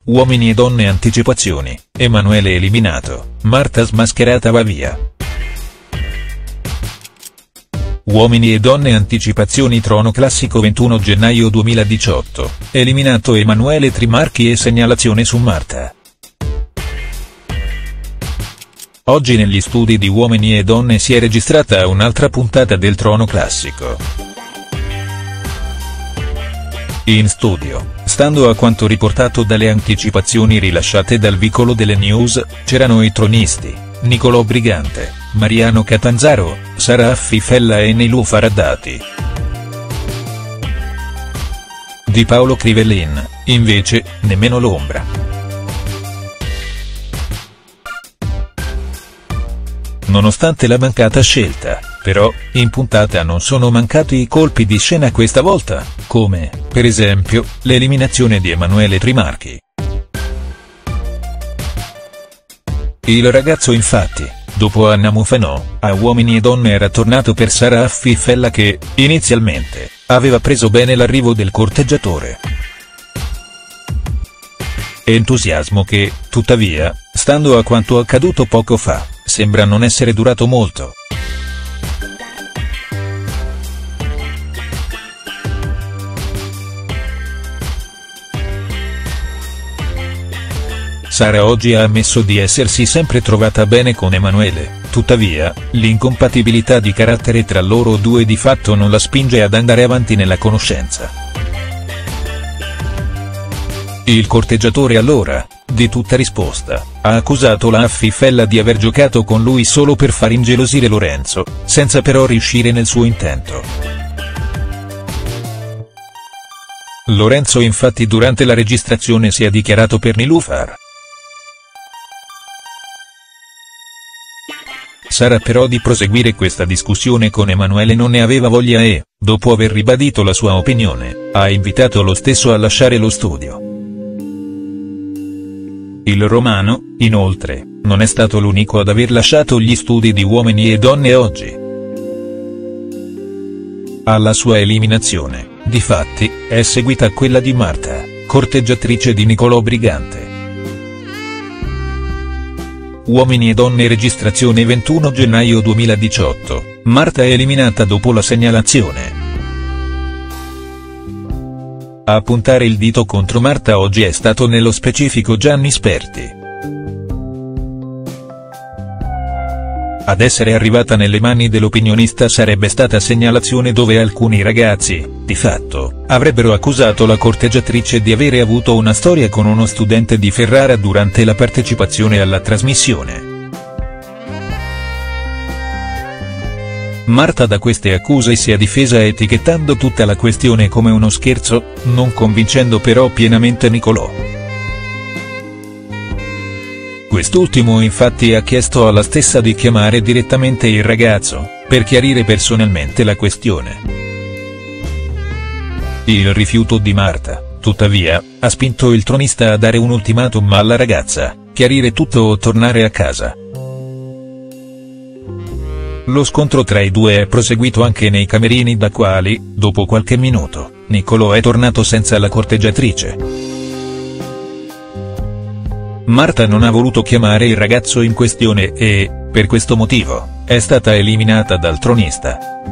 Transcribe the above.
Uomini e donne anticipazioni, Emanuele eliminato, Marta smascherata va via. Uomini e donne anticipazioni trono classico 21 gennaio 2018, eliminato Emanuele Trimarchi e segnalazione su Marta. Oggi negli studi di Uomini e Donne si è registrata un'altra puntata del Trono Classico. In studio, stando a quanto riportato dalle anticipazioni rilasciate dal vicolo delle news, c'erano i tronisti, Nicolò Brigante, Mariano Catanzaro, Sara Affifella e Niloufar Haddadi. Di Paolo Crivellin, invece, nemmeno l'ombra. Nonostante la mancata scelta, però, in puntata non sono mancati i colpi di scena questa volta, come, per esempio, l'eliminazione di Emanuele Trimarchi. Il ragazzo infatti, dopo Anna Mufanò, a Uomini e Donne era tornato per Sara Affifella che, inizialmente, aveva preso bene l'arrivo del corteggiatore. Entusiasmo che, tuttavia, stando a quanto accaduto poco fa, sembra non essere durato molto. Sara oggi ha ammesso di essersi sempre trovata bene con Emanuele, tuttavia, l'incompatibilità di carattere tra loro due di fatto non la spinge ad andare avanti nella conoscenza. Il corteggiatore allora, di tutta risposta, ha accusato la Affifella di aver giocato con lui solo per far ingelosire Lorenzo, senza però riuscire nel suo intento. Lorenzo infatti durante la registrazione si è dichiarato per Niloufar. Sara però di proseguire questa discussione con Emanuele non ne aveva voglia e, dopo aver ribadito la sua opinione, ha invitato lo stesso a lasciare lo studio. Il romano, inoltre, non è stato l'unico ad aver lasciato gli studi di Uomini e Donne oggi. Alla sua eliminazione, difatti, è seguita quella di Marta, corteggiatrice di Nicolò Brigante. Uomini e Donne registrazione 21 gennaio 2018, Marta è eliminata dopo la segnalazione. A puntare il dito contro Marta oggi è stato nello specifico Gianni Sperti. Ad essere arrivata nelle mani dell'opinionista sarebbe stata segnalazione dove alcuni ragazzi, di fatto, avrebbero accusato la corteggiatrice di avere avuto una storia con uno studente di Ferrara durante la partecipazione alla trasmissione. Marta da queste accuse si è difesa etichettando tutta la questione come uno scherzo, non convincendo però pienamente Nicolò. Quest'ultimo infatti ha chiesto alla stessa di chiamare direttamente il ragazzo, per chiarire personalmente la questione. Il rifiuto di Marta, tuttavia, ha spinto il tronista a dare un ultimatum alla ragazza, chiarire tutto o tornare a casa. Lo scontro tra i due è proseguito anche nei camerini da quali, dopo qualche minuto, Nicolò è tornato senza la corteggiatrice. Marta non ha voluto chiamare il ragazzo in questione e, per questo motivo, è stata eliminata dal tronista.